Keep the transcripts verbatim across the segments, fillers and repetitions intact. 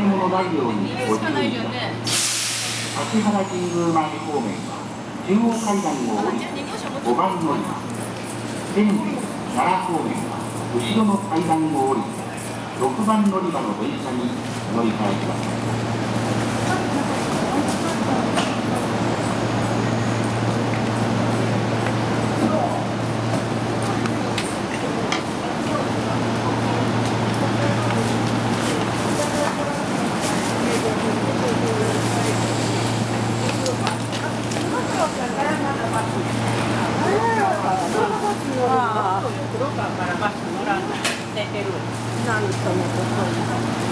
け物ないようにご注意ください。芦原神宮前方面は中央階段を降りてごばん乗り場、天神奈良方面は後ろの階段を降りてろくばん乗り場の電車にお乗り換えください。 黒川からバス乗らんの出てる。なんともここ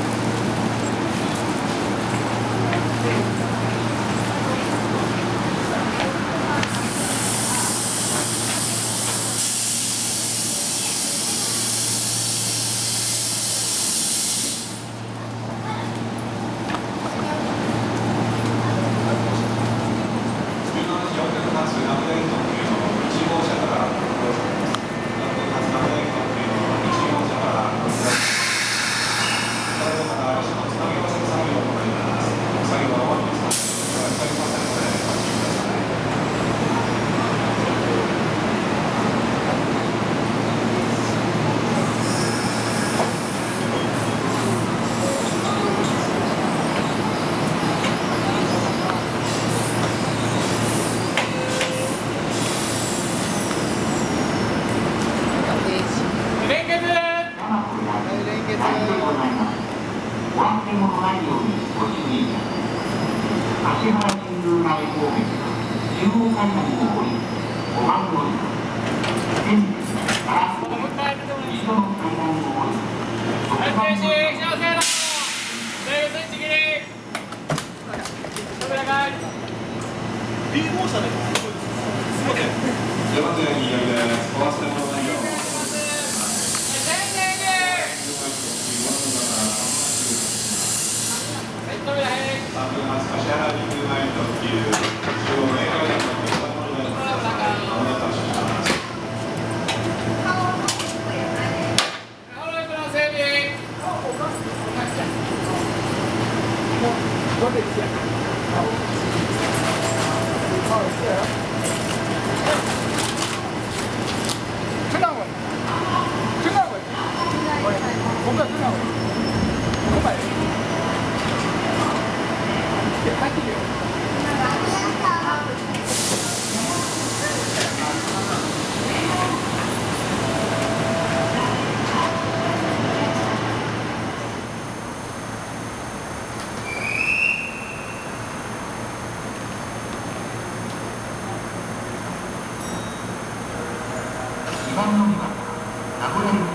にばん乗り場名古屋